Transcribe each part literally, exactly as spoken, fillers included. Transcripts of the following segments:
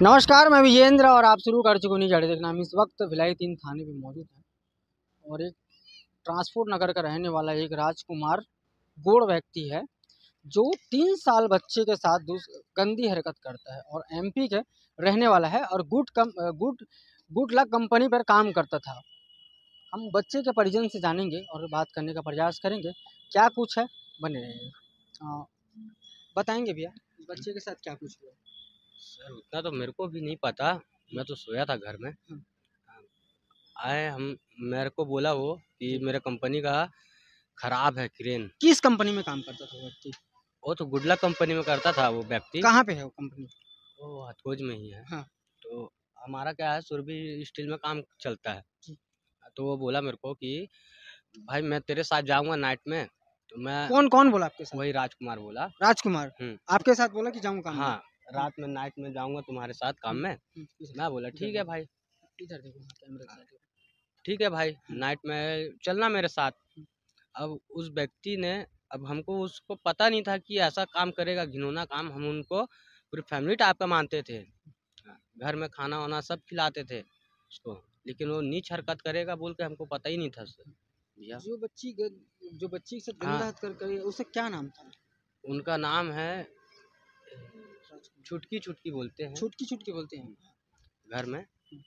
नमस्कार, मैं विजेंद्र और आप शुरू कर चुके नहीं जड़े देखना। हम इस वक्त भिलाई तीन थाने पे मौजूद हैं और एक ट्रांसपोर्ट नगर का रहने वाला एक राजकुमार गोड़ व्यक्ति है जो तीन साल बच्चे के साथ गंदी हरकत करता है और एमपी के रहने वाला है और good come good good luck company पर काम करता था। हम बच्चे के परिजन से जानेंगे और बात करने का प्रयास करेंगे क्या कुछ है। बने रहेंगे, बताएंगे भैया बच्चे के साथ क्या कुछ हुआ। सर उतना तो मेरे को भी नहीं पता, मैं तो सोया था घर में। आए हम मेरे को बोला वो कि मेरे कंपनी का खराब है क्रेन। किस कंपनी में काम करता था व्यक्ति? वो तो गुड लक कंपनी में करता था वो व्यक्ति। कहाँ पे है वो कंपनी? वो हथोज में ही है। हाँ। तो हमारा क्या है, सुरभि स्टील में काम चलता है। तो वो बोला मेरे को कि भाई मैं तेरे साथ जाऊंगा नाइट में। तो मैं कौन कौन बोला आपके साथ? वही राजकुमार बोला। राजकुमार आपके साथ बोला कि जाऊंगा काम? हाँ, रात में नाइट में जाऊंगा तुम्हारे साथ काम में। मैं बोला ठीक है भाई, इधर देखो कैमरा। ठीक है भाई, नाइट में चलना मेरे साथ। अब उस व्यक्ति ने, अब हमको उसको पता नहीं था कि ऐसा काम करेगा, घिनौना काम। हम उनको पूरी फैमिली टाइप का मानते थे, घर में खाना वाना सब खिलाते थे उसको, लेकिन वो नीच हरकत करेगा बोल के हमको पता ही नहीं था सर। जो बच्ची जो बच्ची के साथ गंदा हरकत करे उसका क्या नाम था? उनका नाम है छुटकी छुटकी बोलते हैं। छुटकी छुटकी बोलते हैं घर में।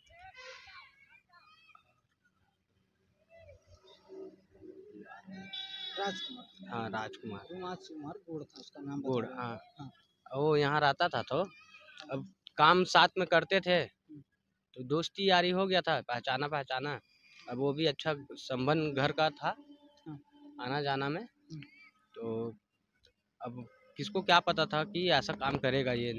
राजकुमार। हाँ राजकुमार। राजकुमार गोड़ था उसका नाम। गोड़, हाँ, हाँ। वो यहाँ रहता था तो अब काम साथ में करते थे तो दोस्ती यारी हो गया था, पहचाना पहचाना। अब वो भी अच्छा संबंध घर का था आना जाना में। तो अब किसको क्या पता था कि ऐसा काम करेगा ये।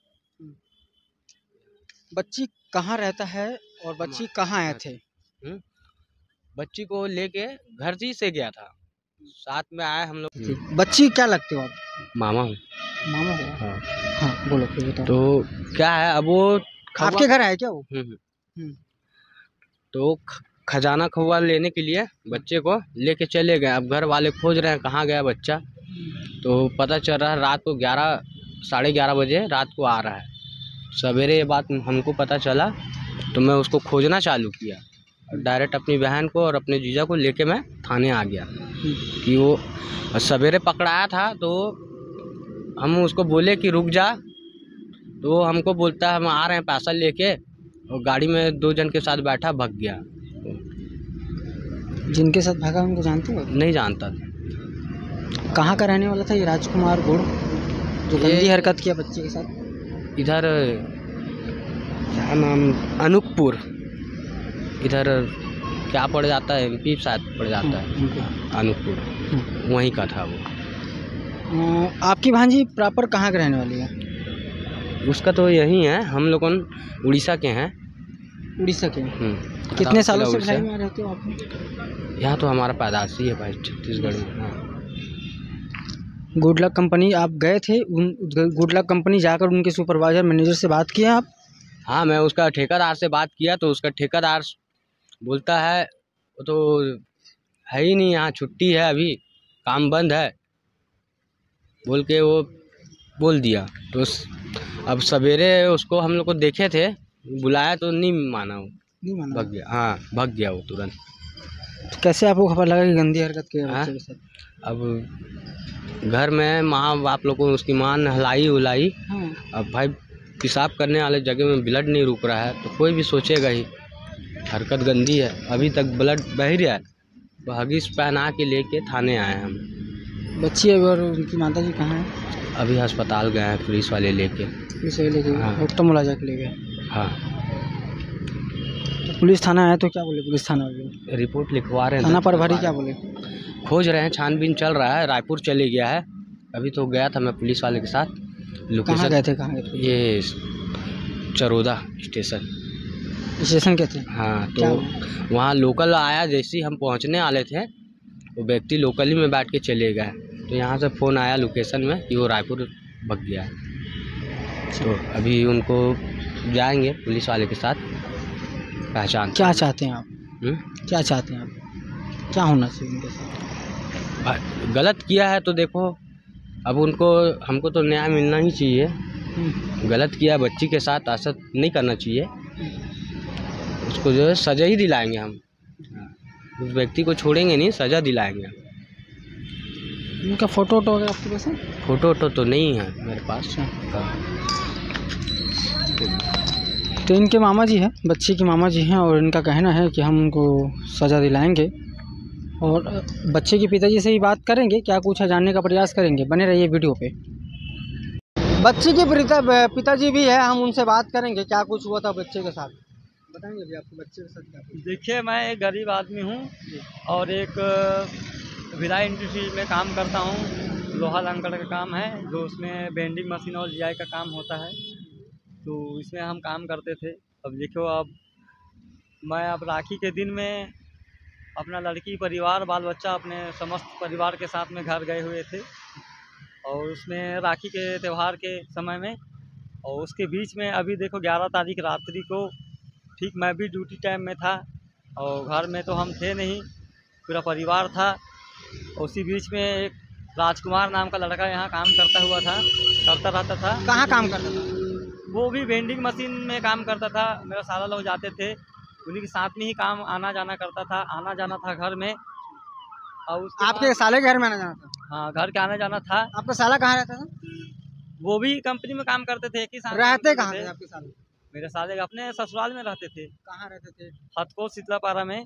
बच्ची कहाँ रहता है और बच्ची कहाँ आए थे? बच्ची को लेके घर ही से गया था, साथ में आए हम लोग। बच्ची क्या लगते हो आप? मामा हूँ। मामा हो? हाँ हाँ बोलो फिर बताओ। तो क्या है, अब वो आपके घर आए क्या वो? हम्म तो खजाना खौवा लेने के लिए बच्चे को लेके चले गए। अब घर वाले खोज रहे हैं कहाँ गया बच्चा। तो पता चल रहा है रात को ग्यारह साढ़े ग्यारह बजे रात को आ रहा है। सवेरे ये बात हमको पता चला तो मैं उसको खोजना चालू किया, डायरेक्ट अपनी बहन को और अपने जीजा को लेके मैं थाने आ गया कि वो सवेरे पकड़ाया था। तो हम उसको बोले कि रुक जा, तो हमको बोलता है हम आ रहे हैं पैसा लेके, और गाड़ी में दो जन के साथ बैठा भाग गया। जिनके साथ भागा उनको जानते हो? नहीं जानता। कहाँ का रहने वाला था ये राजकुमार गोड़ जो गंदी हरकत किया बच्चे के साथ? इधर क्या नाम, अनूपपुर, इधर क्या पड़ जाता है, एमपी शायद पड़ जाता है, अनूपपुर वहीं का था वो। आपकी भांजी प्रॉपर कहाँ के रहने वाली है? उसका तो यही है, हम लोग उड़ीसा के हैं। उड़ीसा के? कितने सालों से भिलाई में रहते हो आप? यहाँ तो हमारा पैदाशी है भाई, छत्तीसगढ़ में। हाँ। गुड लक कंपनी आप गए थे, उन गुड लक कंपनी जाकर उनके सुपरवाइजर मैनेजर से बात किया आप? हाँ, मैं उसका ठेकेदार से बात किया तो उसका ठेकेदार बोलता है वो तो है ही नहीं, यहाँ छुट्टी है, अभी काम बंद है बोल के वो बोल दिया। तो अब सवेरे उसको हम लोग को देखे थे, बुलाया तो नहीं माना, वो नहीं माना, भाग गया। हाँ भाग गया वो तुरंत। तो कैसे आपको खबर लगा कि गंदी हरकत की बच्चे के साथ? अब घर में माँ बाप लोग को उसकी माँ नहलाई उलाई। हाँ। अब भाई पेशाब करने वाले जगह में ब्लड नहीं रुक रहा है तो कोई भी सोचेगा ही हरकत गंदी है। अभी तक ब्लड बह रहा है, हगिस पहना के लेके थाने आए हम। बच्ची और उनकी माता जी कहाँ हैं? अभी अस्पताल गए हैं, पुलिस वाले लेके। पुलिस वाले लेके? हाँ। डॉक्टर मुलाजा के ले गए? हाँ। तो पुलिस थाना आया तो क्या बोले पुलिस थाना वाले? रिपोर्ट लिखवा रहे हैं। थाना प्रभारी क्या बोले? खोज रहे हैं, छानबीन चल रहा है, रायपुर चले गया है। अभी तो गया था मैं पुलिस वाले के साथ। कहाँ गए थे? कहाँ गए थे? ये चरोदा स्टेशन। स्टेशन के थे? हाँ। तो वहाँ लोकल आया, जैसे ही हम पहुँचने वाले थे वो व्यक्ति लोकल ही में बैठ के चले गए। तो यहाँ से फ़ोन आया लोकेशन में कि वो रायपुर भाग गया है। तो अभी उनको जाएंगे पुलिस वाले के साथ पहचान। क्या चाहते हैं आप? हुँ? क्या चाहते हैं आप? क्या होना चाहिए उनके साथ? गलत किया है तो देखो, अब उनको हमको तो न्याय मिलना ही चाहिए। गलत किया बच्ची के साथ, ऐसा नहीं करना चाहिए। उसको जो है सज़ा ही दिलाएंगे हम, उस व्यक्ति को छोड़ेंगे नहीं, सज़ा दिलाएंगे। उनका फ़ोटो वोटो है आपके पास? फ़ोटो वोटो तो नहीं है मेरे पास। तो इनके मामा जी हैं, बच्चे के मामा जी हैं, और इनका कहना है कि हम उनको सज़ा दिलाएंगे और बच्चे के पिताजी से ही बात करेंगे, क्या कुछ है जानने का प्रयास करेंगे। बने रहिए वीडियो पे। बच्चे के पिता पिताजी भी है, हम उनसे बात करेंगे क्या कुछ हुआ था बच्चे के साथ। बताएंगे भी आपको बच्चे के साथ क्या कुछ? देखिए, मैं एक गरीब आदमी हूँ और एक भिलाई इंडस्ट्री में काम करता हूँ। लोहा लंकड़ का काम है, जो उसमें बेंडिंग मशीन और जीआई का काम होता है, तो इसमें हम काम करते थे। अब देखो, अब मैं अब राखी के दिन में अपना लड़की परिवार बाल बच्चा अपने समस्त परिवार के साथ में घर गए हुए थे, और उसमें राखी के त्यौहार के समय में, और उसके बीच में अभी देखो ग्यारह तारीख रात्रि को ठीक मैं भी ड्यूटी टाइम में था, और घर में तो हम थे नहीं, पूरा परिवार था। उसी बीच में एक राजकुमार नाम का लड़का यहाँ काम करता हुआ था करता रहता था। कहाँ काम करता था? वो भी वेंडिंग मशीन में काम करता था। मेरा साला लोग जाते थे, उन्हीं के साथ में ही काम आना जाना करता था, आना जाना था घर में। और उसके आपके साले के घर में आना जाना था? हाँ, घर के आना जाना था। आपका साला कहाँ रहता था? वो भी कंपनी में काम करते थे, एक ही साथ रहते कहाँ थे आपके साले? मेरे साले अपने ससुराल में रहते थे। कहाँ रहते थे? हथकोट शीतलापारा में।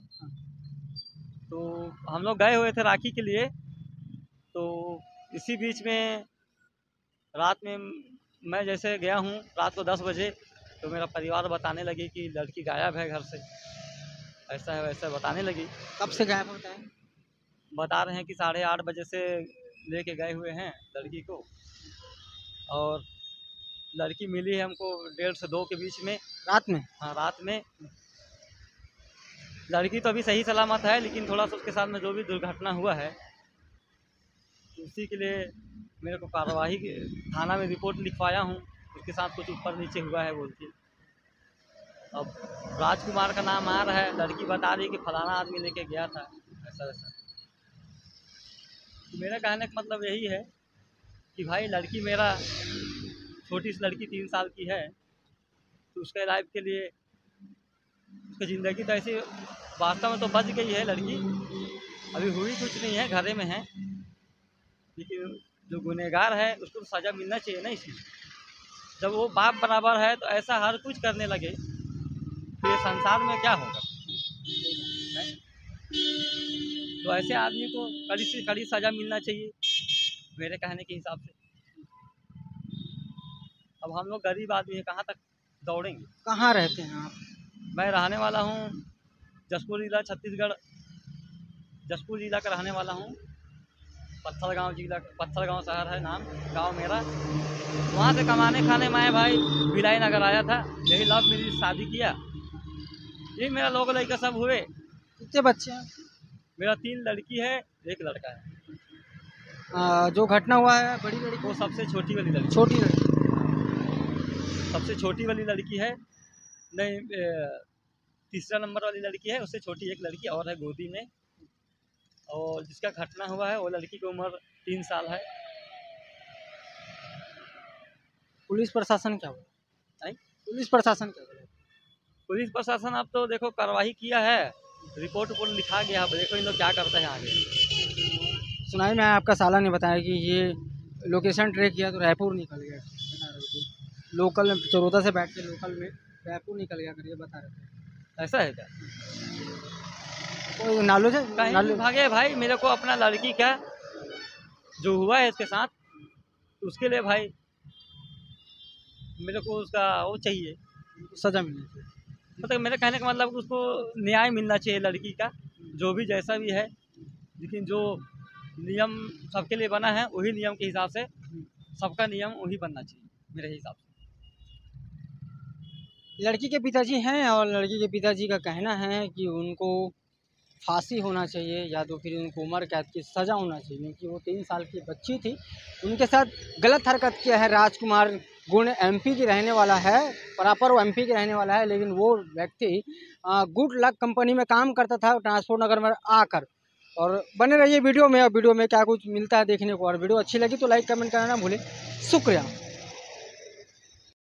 तो हम लोग गए हुए थे राखी के लिए, तो इसी बीच में रात में मैं जैसे गया हूँ रात को दस बजे, तो मेरा परिवार बताने लगी कि लड़की गायब है घर से, ऐसा है वैसा बताने लगी। कब से गायब होता है? बता रहे हैं कि साढ़े आठ बजे से लेके गए हुए हैं लड़की को, और लड़की मिली है हमको डेढ़ से दो के बीच में रात में। हाँ, रात में। लड़की तो अभी सही सलामत है, लेकिन थोड़ा सा उसके साथ में जो भी दुर्घटना हुआ है, उसी के लिए मेरे को कार्रवाई थाना में रिपोर्ट लिखवाया हूँ। उसके साथ कुछ ऊपर नीचे हुआ है बोल के। अब राजकुमार का नाम आ रहा है, लड़की बता रही कि फलाना आदमी लेके गया था, ऐसा वैसा। तो मेरा कहने का मतलब यही है कि भाई, लड़की मेरा छोटी सी लड़की तीन साल की है, तो उसके लाइफ के लिए उसकी ज़िंदगी तो ऐसी वास्तव में तो बच गई है लड़की, अभी हुई कुछ नहीं है, घरे में है, लेकिन जो गुनहगार है उसको तो सज़ा मिलना चाहिए ना। इसी जब वो बाप बराबर है तो ऐसा हर कुछ करने लगे तो ये संसार में क्या होगा? तो ऐसे आदमी को कड़ी से कड़ी सज़ा मिलना चाहिए मेरे कहने के हिसाब से। अब हम लोग गरीब आदमी हैं, कहाँ तक दौड़ेंगे? कहाँ रहते हैं आप? मैं रहने वाला हूँ जसपुर जिला, छत्तीसगढ़, जसपुर जिला का रहने वाला हूँ। पत्थर गांव जिला, पत्थर गांव शहर है नाम गांव मेरा। वहाँ से कमाने खाने मैं भाई भिलाई नगर आया था, यही लव मेरी शादी किया, यही मेरा लोग लड़का सब हुए। कितने बच्चे हैं? मेरा तीन लड़की है, एक लड़का है। आ, जो घटना हुआ है बड़ी लड़की? वो सबसे छोटी वाली लड़की। छोटी लड़की? सबसे छोटी वाली लड़की है, नहीं तीसरा नंबर वाली लड़की है, उससे छोटी एक लड़की और है गोदी में, और जिसका घटना हुआ है वो लड़की की उम्र तीन साल है। पुलिस प्रशासन क्या बोला? नहीं, पुलिस प्रशासन क्या बोला? पुलिस प्रशासन अब तो देखो कार्रवाई किया है, रिपोर्ट उपोर्ट लिखा गया, अब देखो इन लोग क्या करते हैं आगे। सुनाई में आपका साला ने बताया कि ये लोकेशन ट्रैक किया तो रायपुर निकल गया, लोकल में चरोदा से बैठ के लोकल में रायपुर निकल गया कर, ये बता रहे थे। ऐसा है क्या? कोई नालो से कहीं नालो भागे भाई, मेरे को अपना लड़की का जो हुआ है इसके साथ, उसके लिए भाई मेरे को उसका वो चाहिए, सजा मिलनी चाहिए। मतलब मेरे कहने का मतलब उसको न्याय मिलना चाहिए लड़की का, जो भी जैसा भी है, लेकिन जो नियम सबके लिए बना है वही नियम के हिसाब से सबका नियम वही बनना चाहिए मेरे हिसाब से। लड़की के पिताजी हैं और लड़की के पिताजी का कहना है कि उनको फांसी होना चाहिए या तो फिर उनको उम्र कैद की सज़ा होना चाहिए, क्योंकि वो तीन साल की बच्ची थी, उनके साथ गलत हरकत किया है। राजकुमार गुण एमपी की रहने वाला है, प्रॉपर वो एमपी की रहने वाला है, लेकिन वो व्यक्ति गुड लक कंपनी में काम करता था ट्रांसपोर्ट नगर में आकर। और बने रहिए वीडियो में, और वीडियो में क्या कुछ मिलता है देखने को। और वीडियो अच्छी लगी तो लाइक कमेंट करना ना भूलें। शुक्रिया।